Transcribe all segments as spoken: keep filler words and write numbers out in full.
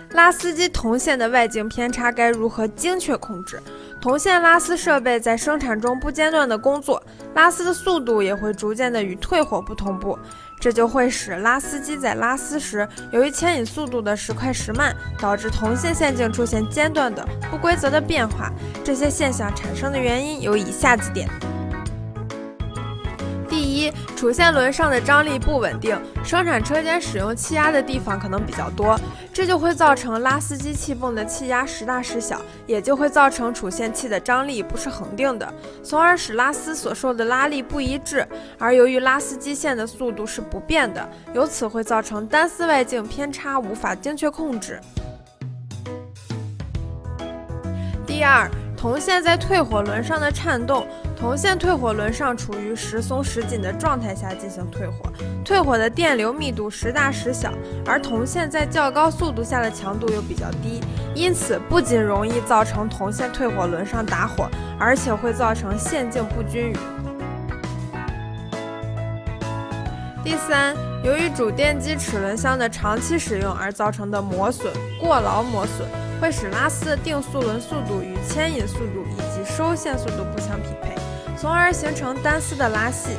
拉丝机铜线的外径偏差该如何精确控制？铜线拉丝设备在生产中不间断的工作，拉丝的速度也会逐渐的与退火不同步，这就会使拉丝机在拉丝时，由于牵引速度的时快时慢，导致铜线线径出现间断的不规则的变化。这些现象产生的原因有以下几点。第一，储线轮上的张力不稳定，生产车间使用气压的地方可能比较多，这就会造成拉丝机气泵的气压时大时小，也就会造成储线器的张力不是恒定的，从而使拉丝所受的拉力不一致。而由于拉丝机线的速度是不变的，由此会造成单丝外径偏差无法精确控制。第二，铜线在退火轮上的颤动，铜线退火轮上处于时松时紧的状态下进行退火，退火的电流密度时大时小，而铜线在较高速度下的强度又比较低，因此不仅容易造成铜线退火轮上打火，而且会造成线径不均匀。第三，由于主电机齿轮箱的长期使用而造成的磨损、过劳磨损，会使拉丝的定速轮速度与牵引速度以及收线速度不相匹配，从而形成单丝的拉细。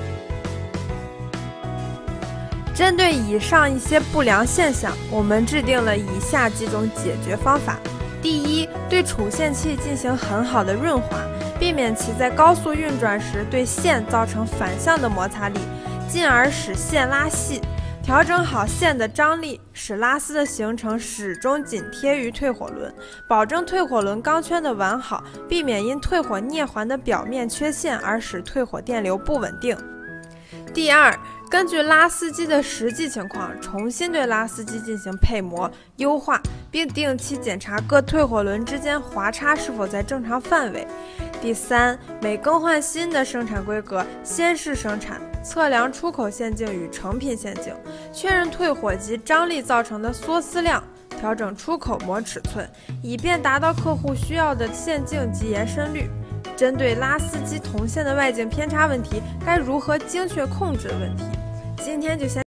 针对以上一些不良现象，我们制定了以下几种解决方法。第一，对储线器进行很好的润滑，避免其在高速运转时对线造成反向的摩擦力，进而使线拉细。调整好线的张力，使拉丝的形成始终紧贴于退火轮，保证退火轮钢圈的完好，避免因退火镍环的表面缺陷而使退火电流不稳定。第二，根据拉丝机的实际情况，重新对拉丝机进行配膜、优化，并定期检查各退火轮之间滑差是否在正常范围。第三，每更换新的生产规格，先试生产，测量出口线径与成品线径，确认退火及张力造成的缩丝量，调整出口膜尺寸，以便达到客户需要的线径及延伸率。针对拉丝机铜线的外径偏差问题，该如何精确控制的问题，今天就先